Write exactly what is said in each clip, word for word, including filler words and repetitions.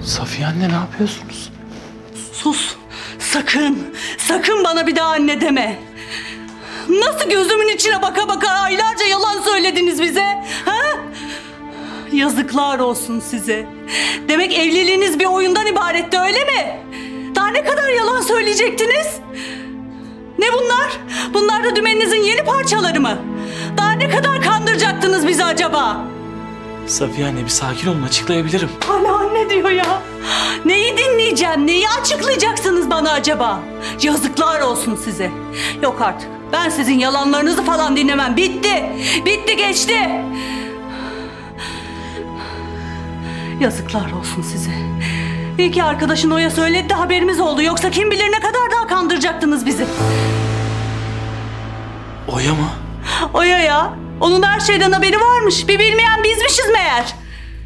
Safiye anne, ne yapıyorsunuz? Sus. Sakın, sakın bana bir daha anne deme. Nasıl gözümün içine baka baka aylarca yalan söylediniz bize? Ha? Yazıklar olsun size. Demek evliliğiniz bir oyundan ibaretti, öyle mi? Daha ne kadar yalan söyleyecektiniz? Ne bunlar? Bunlar da dümeninizin yeni parçaları mı? Daha ne kadar kandıracaktınız bizi acaba? Safiye anne, bir sakin olun, açıklayabilirim. Hala anne diyor ya. Neyi dinleyeceğim, neyi açıklayacaksınız bana acaba? Yazıklar olsun size. Yok artık. Ben sizin yalanlarınızı falan dinlemem. Bitti. Bitti, geçti. Yazıklar olsun size. İyi ki arkadaşın Oya söyledi de haberimiz oldu. Yoksa kim bilir ne kadar daha kandıracaktınız bizi. Oya mı? Oya ya. Onun her şeyden haberi varmış. Bir bilmeyen bizmişiz meğer.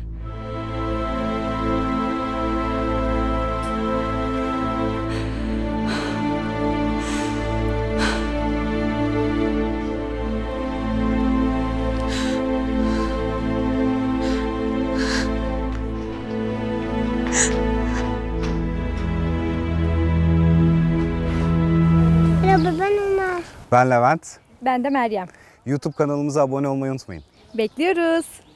Merhaba, ben Ömer. Ben Levent. Ben de Meryem. YouTube kanalımıza abone olmayı unutmayın. Bekliyoruz.